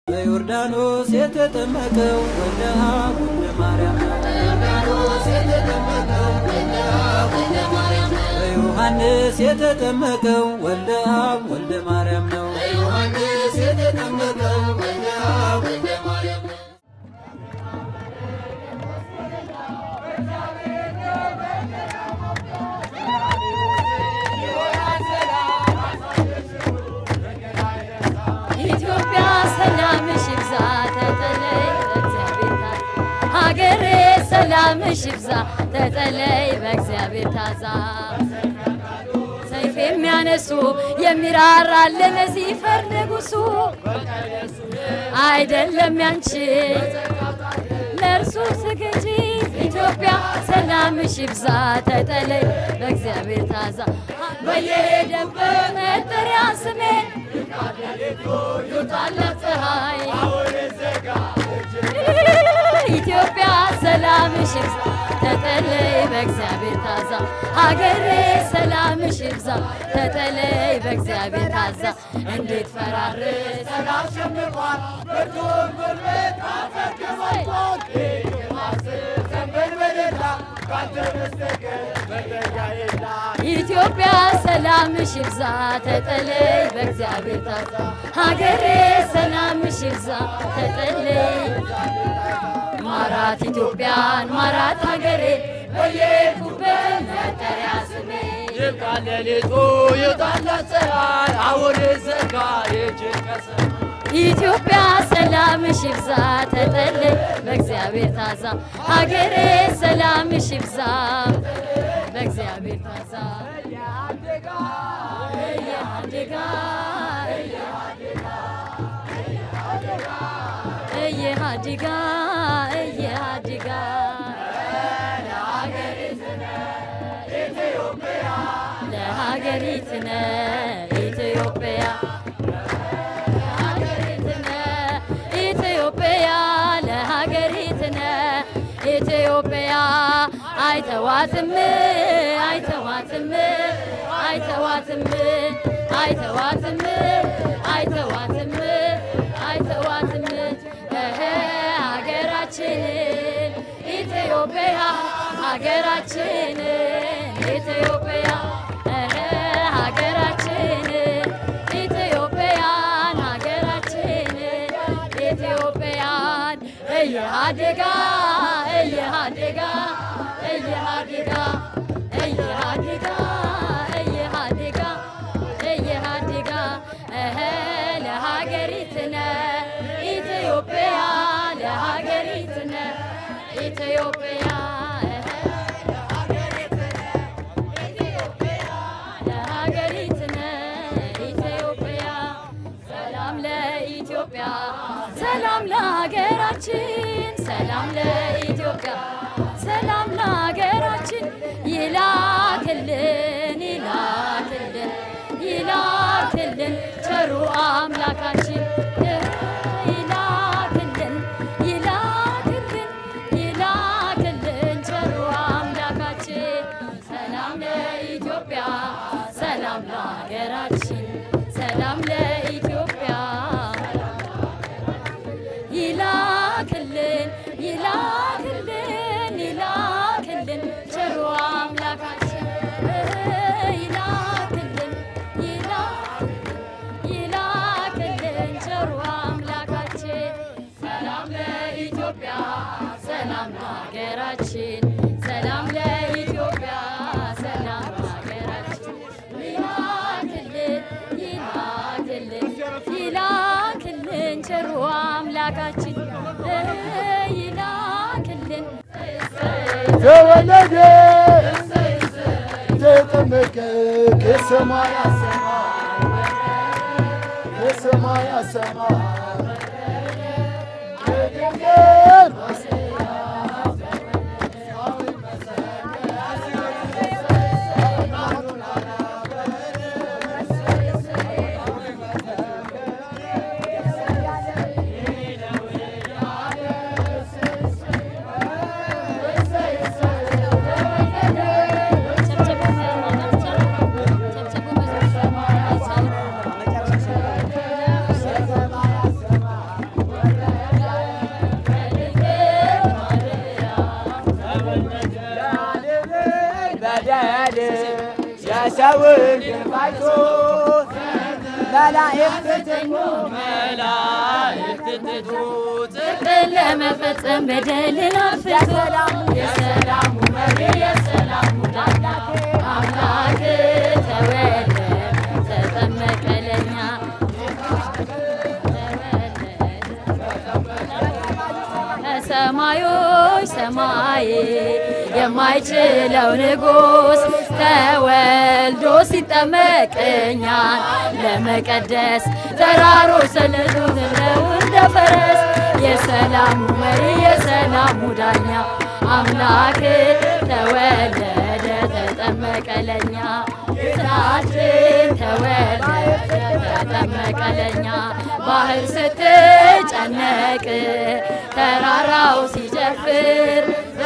በዮርዳኖስ የተጠመቀው ወልደ አብ ወልደ ማርያም ነው በዮርዳኖስ የተጠመቀው ወልደ አብ ወልደ ማርያም ነው በዮሐንስ የተጠመቀው ወልደ አብ ወልደ ማርያም ነው በዮሐንስ የተጠመቀው ወልደ አብ ወልደ ማርያም ነው ሰላምሽ ይብዛ ተጠለይ በእግዚአብሔር ታዛ ሰይፍ የሚያነሱ የሚራራልን ሲፈር ንጉሱ አይደለም ያንቺ ለእርሱ ስገጂ ኢትዮጵያ ሰላምሽ ይብዛ ተጠለይ በእግዚአብሔር ታዛ በየሄደበት መጠሪያ ስሜን ይውጣላት ፀሐይ ኢትዮጵያ ሰላምሽ ይብዛ ተጠለይ በእግዚአብሔር ታዛ ሀገሬ ሰላምሽ ይብዛ ተጠለይ በእግዚአብሔር ታዛ እንዴት ፈራርስ ሰላም ሸምቋል ብርቱን ጉልበት አፈከማቷል ዘንበል በደላ ካንተ በስተቀር መጠጊያ የለም ኢትዮጵያ ሰላምሽ ይብዛ ተጠለይ በእግዚአብሔር ታዛ ሀገሬ ሰላምሽ ይብዛ ተጠለይ ማራት ኢትዮጵያን ማራት ሀገሬ በየኩበት መጠሪያ ስሜ ይብቃል ሌሊቱ ይውጣላት ፀሐይ አሁን ዘጋ የጭንቀት ኢትዮጵያ ሰላምሽ ይብዛ ተጠለይ በእግዚአብሔር ታዛ ሀገሬ ሰላምሽ ይብዛ በእግዚአብሔር ታዛ የሃዲጋ ለሀገሪትነ ኢትዮጵያ ለሀገሪትነ ኢትዮጵያ አይተዋትም አይተዋትም አይተዋትም አይተዋትም አይተዋትም አይተዋትም ሀገራችንን ኢትዮጵያ ሀገራችንን ኢትዮጵያ ሀገራችንን ኢትዮጵያን ሀገራችንን ኢትዮጵያን እየሃዲጋ እየሃዲጋ እየሃዲጋ እየሃዲጋ እየሃዲጋ እየሃዲጋ ለሀገሪትነ ኢትዮጵያ ለሀገሪትነ ኢትዮጵያ ለሀገሪትነ ኢትዮጵያ ሰላም ለኢትዮጵያ ሰላም ለሀገራችን ሰላም ለኢትዮጵያ ሰላም ለሀገራችን ይላክልን ይላክልን ይላክልን ቸሩ አምላካችን ይላክልን ይላክልን ይላክልን ቸሩ አምላካችን ሰላም ለኢትዮጵያ ሰላም ለሀገራችን ሰላም ለኢትዮጵያ ይላክልን ይላክልን ይላክልን ቸሩ አምላካችን ይላክልን ይላክልን ቸሩ አምላካችን ሰላም ለኢትዮጵያ ሰላም ለሀገራችን ሰላም ለኢትዮጵያ ሰላም ለሀገራችን ይላክልን ይላክልን ይላክልን ቸሩ አምላካችን ይላክልን ተወለደ ተጠመቀ ከሰማይ ሰማይ ሰውን ግፋይቶ መላእክት ትቱ ጽድቅን ለመፈጸም በደልን አጥፍቶ የሰላሙ መሪ የሰላሙ ዳኛ አምላክ ተወለደ ተጠመቀ ለኛ ከሰማዮች ሰማይ የማይችለው ንጉሥ ተወልዶ ሲጠመቅ እኛን ለመቀደስ ተራሮች ሰለሉት እንደ ፈረስ የሰላሙ መሪ የሰላሙ ዳኛ አምላክ ተወለደ ተጠመቀ ለኛ ጌታችን ተወለደ ተጠመቀ ለኛ ባህር ስትጨነቅ ተራራው ሲጨፍር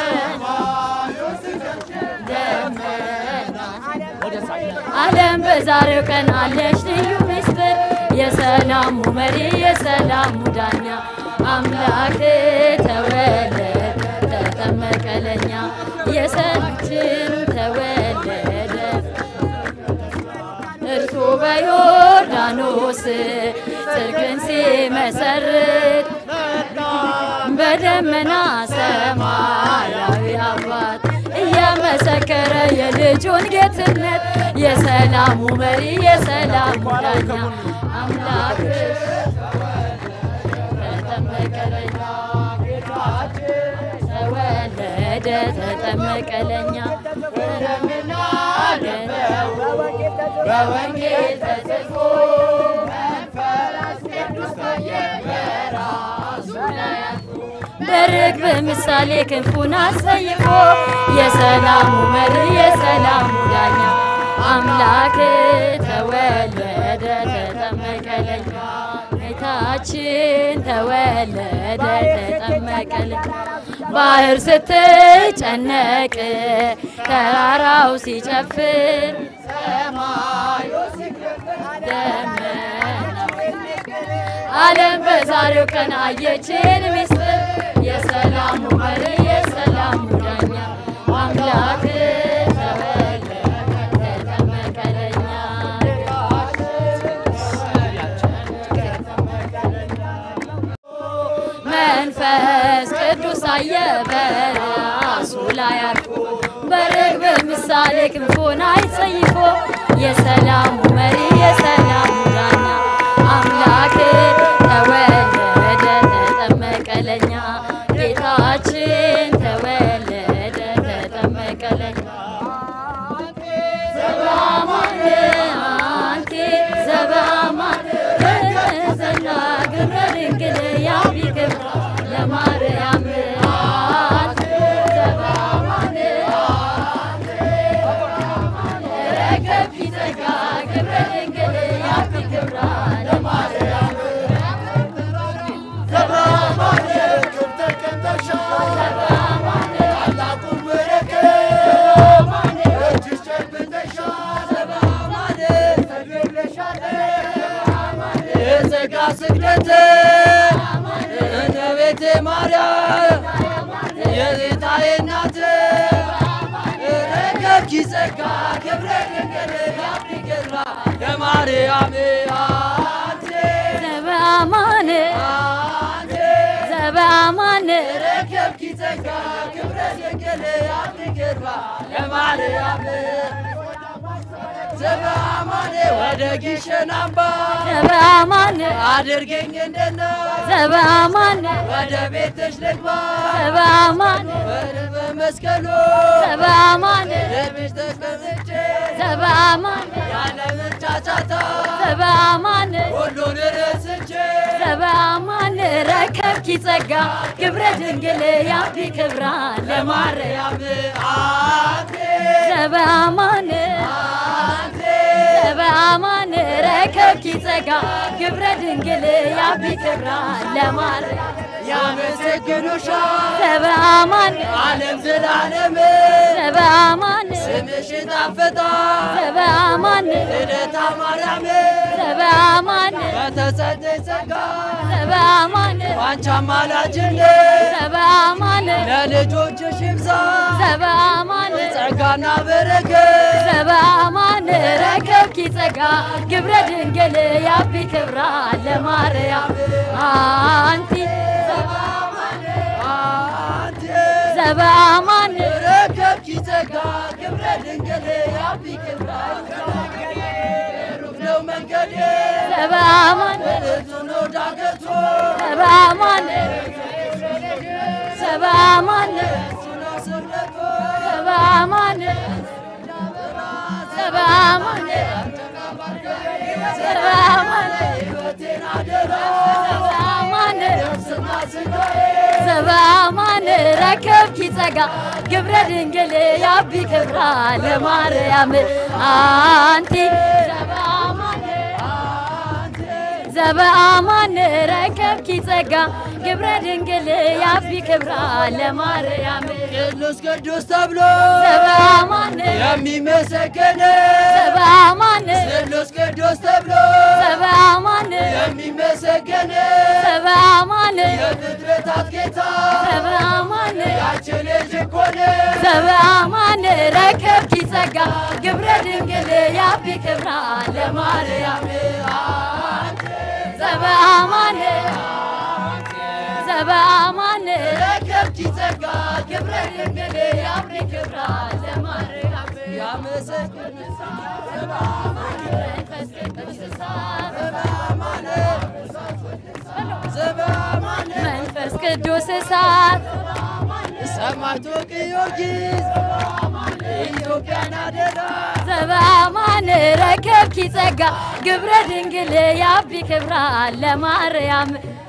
ዓለም በዛሬው ቀን አለች ልዩ ምስጢር የሰላሙ መሪ የሰላሙ ዳኛ አምላክ ተወለደ ተጠመቀ ለኛ የሰላችን ተወለደ እርሱ በዮርዳኖስ ጽድቅን ሲመሰርት በደመና ሰማያዊ አባት እየመሰከረ የልጁን ጌትነት የሰላሙ መሪ የሰላሙ ዳኛ አምላክ ተጠመቀ ለኛ ተወለደ ተጠመቀ ለኛ በወንጌል ተጽፎ መንፈስ ቅዱስ በየራሱ ላይ በርግብ ምሳሌ ክንፉን አሰይፎ የሰላሙ መሪ የሰላሙ ዳኛ አምላክ ተወለደ ተጠመቀ ለኛ ጌታችን ተወለደ ተጠመቀ ለኛ ባህር ስትጨነቅ ተራራው ሲጨፍር ሰማዩ ሲከፈት ዓለም በዛሬው ቀን አየችን ምስጢር የሰላሙ መሪ የሰላሙ ዳኛ አምላክ ተወለደ ተጠመቀ ለኛ መንፈስ ቅዱስ አየ በራሱ ላይ አርፎ በርግብ ምሳሌ ክንፉን አይጸይፎ የሰላሙ መሪ የሰላሙ ዳኛ አምላክ ተወለደ ተጠመቀ ለኛ ጌታችን ተወለደ ተጠመቀ ለኛ ዘበአማን አንቲ ዘበአማን ከዘና ግብረ ድንግል ያቢግብ ለማርያም ዘበአማን ረከብ ይዘጋ ግብረ ድንግል ያቢግብራ ለማርያም ስግደት እመቤቴ ማርያም የጌታዬ እናት ረከብኪ ጸጋ ክብረ ድንግል ያቢግራ ለማርያም አንተ ዘበአማን ዘበአማን ረከብኪ ጸጋ ክብረ ድንግል ያቢግራ ለማርያም ዘበአማን ወደ ግሸን አምባ ዘበአማን አድርገኝ እንደና ዘበአማን ወደ ቤትሽ ልግባ ዘበአማን ወደ በመስቀሉ ዘበአማን ደምሽ ተቀምጬ ዘበአማን ያለምን ጫጫታ ዘበአማን ሁሉን ረስቼ ዘበአማን ረከብኪ ጸጋ ክብረ ድንግል ያቢክብራ ለማርያም አንተ ዘበአማን ዘበአማን ረከብኪ ጸጋ ክብረ ድንግል ያቢክብራ ለማርያም ያመሰግኑሻል ዘበአማን ዓለም ዘላለም ዘበአማን ስምሽ ይጣፍጣል ዘበአማን ልደታ ማርያም ዘበአማን በተሰጠኝ ጸጋ ዘበአማን ያንቺ አማላጅነት ዘበአማን ለልጆችሽ ይብዛ ዘበአማን ጸጋና በረከት ዘበአማን ረከብኪ ጸጋ ግብረ ድንግል ያቢ ክብራ ለማርያም አንቲ ዘበአማን ረከብኪ ጸጋ ግብረ ድንግል ያቢ ክብራ ሩቅ ነው መንገዴ ዘበአማን ብዙ ነው ዳገቱ ዘበአማን ዘበአማን ዘበአማን ዘበአማን ዘበአማን ዘበአማን ረከብኪ ጸጋ ግብረ ድንግል ያቢ ክብራ ለማርያም አንቲ ዘበአማን ረከብኪ ጸጋ ግብረ ድንግል ያቢ ክብራ ለማርያም ቅዱስ ተብሎ ዘበአማን የሚመሰገን ዘበአማን ቅዱስ ተብሎ ዘበአማን የሚመሰገን ዘበአማን የፍጥረታት ጌታ ዘበአማን ያንቺ ልጅ እኮ ነኝ ዘበአማን ረከብኪ ጸጋ ግብረ ድንግል ያቢ ክብራ ለማርያም ዘበአማን ዘበአማን ረከብኪ ጸጋ ግብረ ድንግል ያቢ ክብራ ለማርያም ያመሰግን መንፈስ ቅዱስ እሳት ዘበአማን መንፈስ ቅዱስ እሳት ሰማዕቱ ጊዮርጊስ ኢትዮጵያን አደራ ዘበአማን ረከብኪ ጸጋ ግብረ ድንግል ያቢ ክብራ ለማርያም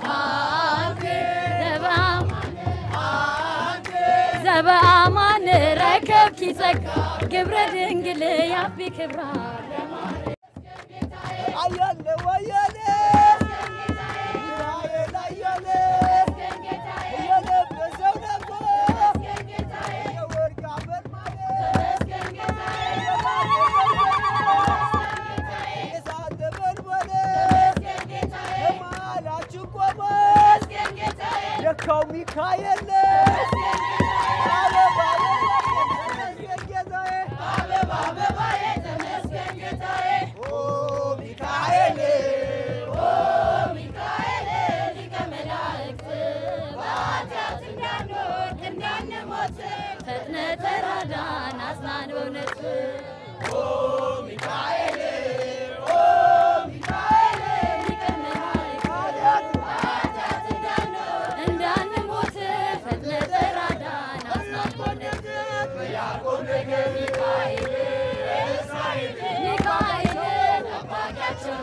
ዘበአማን ረከብኪ ጸጋ ግብረ ድንግል ያቢ ክብራ አያለ ወያለ አያለ የለበሰው ነበር የወርቅ አበር ማለት የሳተበን ወደ የማላችሁ ቆመ የካው ሚካኤል ፈጥነ ተራዳን አጽናን በእውነት ሚካኤል እንዳንሞት ፈጥነ ተራዳን አጽናን በእውነት ሚካኤል ጠባቂያቸው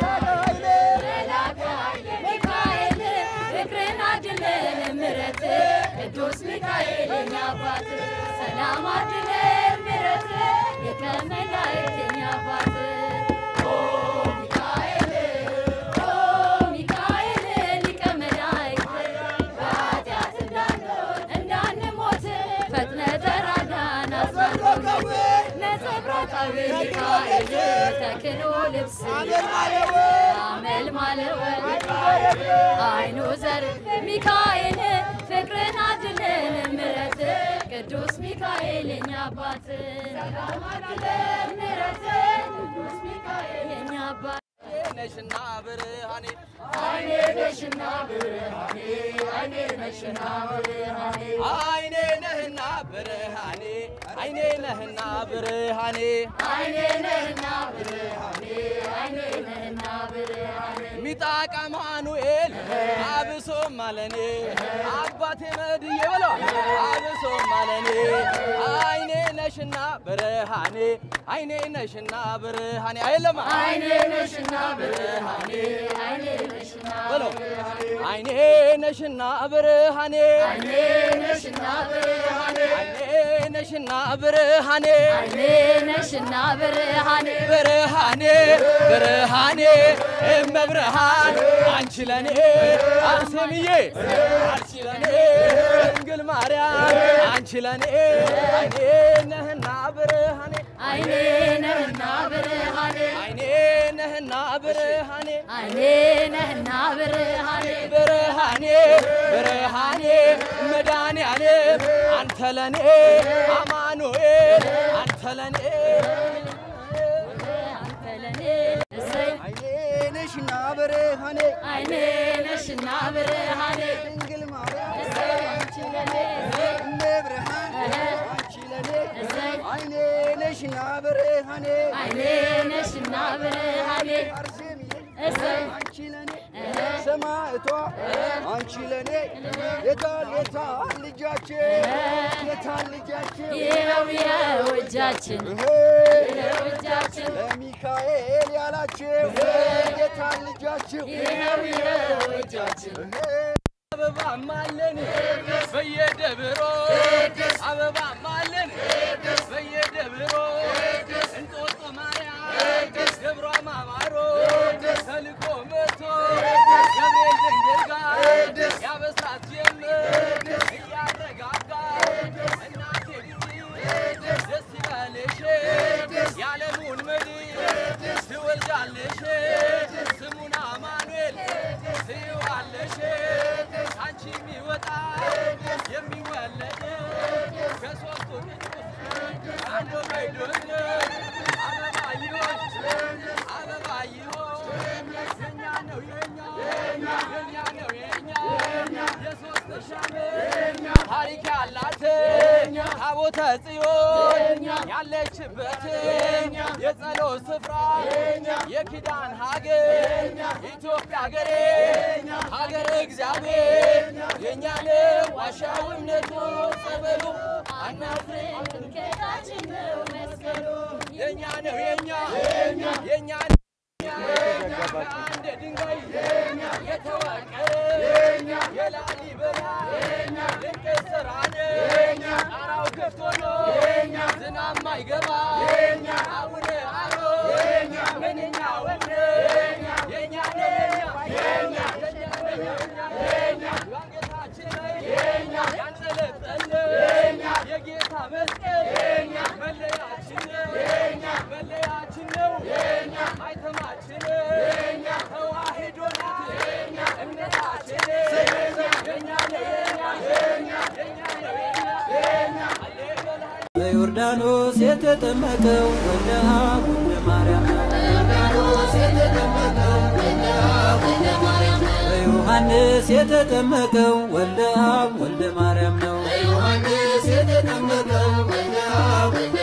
ሚካኤል ፍቅርን አድለን ምሕረት ቅዱስ ሚካኤል የኛ አባት ሰላም አድለን ምሕረት የከመላእክት የኛ አባት ሚካኤል ሊቀ መላእክት በኃጢአት እንዳንሞት ፈጥነ ተራዳን አጽናን ነጸብራቃዊ ሚካኤል ተክኖ ልብስ አመልማለው አይኑ ዘር ሚካኤል ፍቅርን አድለን ምሕረት ቅዱስ ሚካኤል የኛ አባት ምሕረት ቅዱስ ሚካኤል የኛ አባት ነሽና ብርሃኔ አይኔ ነሽና ብርሃኔ አይኔ ነሽና ብርሃኔ አይኔ ነህና ብርሃኔ አይኔ ነህና ብርሃኔ አይኔ ነህና ብርሃኔ አይኔ ነህና ብርሃኔ ሚጣቃ ማኑኤል አብሶ ማለኔ አባቴ መድዬ በለው አብሶ ማለኔ አይኔ ነሽና ብርሃኔ አይኔ ነሽና ብርሃኔ አይለማ አይኔ ነሽና ብርሃኔ አይኔ ነሽና በለው አይኔ ነሽና ብርሃኔ አይኔ ነሽና ብርሃኔ አይኔ ነሽና ብርሃኔ አይኔ ነሽና ብርሃኔ ብርሃኔ ብርሃኔ እመብርሃን አንቺ ለኔ አርሴምዬ አንቺ ለኔ ድንግል ማርያም አንቺ ለኔ አይኔ ነህና ብርሃኔ አይኔ ነህና ብርሃኔ አይኔ ነህና ብርሃኔ አይኔ ነህና ብርሃኔ ብርሃኔ ብርሃኔ መድኃኒዓለም አንተ ለኔ አማኑኤል አንተ ለኔ አይኔ ነሽና ብርሃኔ አይኔ ነሽና ብርሃኔ ድንግል ማርያም አንቺ ለኔ ብርሃን አንቺ ለኔ አይኔ ነሽና ብርሃኔ አይኔ ነሽና ብርሃኔ አንቺ ለኔ ሰማዕቷ አንቺ ለኔ የታል ልጃችን የታል ልጃችን ይኸው የውጃችን የውጃችን ሚካኤል ያላችሁ የታል ልጃችሁ ይኸው የውጃችን አበባ ማለን በየደብሮ አበባ ማለን በየደብሮ እንጦጦ ማርያም ደብሯ ማማሮ ተልኮ መቶ ገብርኤል ድንግል ጋር ያበስራት ጀመር እያረጋጋ እናቴ ደስ ይበልሽ የዓለሙን መድን ትወልጃለሽ ስሙን አማኑኤል ትይዋለሽ አንቺ የሚወጣ የሚወለድ ከሦስቱ ቅዱስ አንዱ ባይዶን አበባየሆሽ የኛ ነው የኛ ነው የኛ የሦስት ሺህ ታሪክ ያላት ታቦተ ጽዮን ያለችበት የጸሎት ስፍራ የኪዳን ሀገር ኢትዮጵያ ሀገሬ ሀገር እግዚአብሔር የኛ ነው ዋሻው እምነቱ ጸበሉ አናፍሬም ትምክህታችን ነው መስቀሉ የኛ ነው የኛ እንደ ድንጋይ የተዋቀረ የላሊበላ ድንቅ ሥራ ነው ጣራው ክፍት ሆኖ ዝናብ ማይገባ አቡነ አሮን ምንኛ ወደ የኛ ነው አንገታችን ላይ ያንጠለጠለ የጌታ መስቀል መለያችን ነው ማይተማችን ተዋሕዶ ናት እምነታችን የኛ ነው በዮርዳኖስ የተጠመቀው ወልደ አብ ወልደ ማርያም ነው በዮርዳኖስ የተጠመቀው ወልደ አብ ወልደ ማርያም ነው በዮሐንስ የተጠመቀው ወልደ አብ ወልደ ማርያም ነው በዮሐንስ የተጠመቀው ወልደ አብ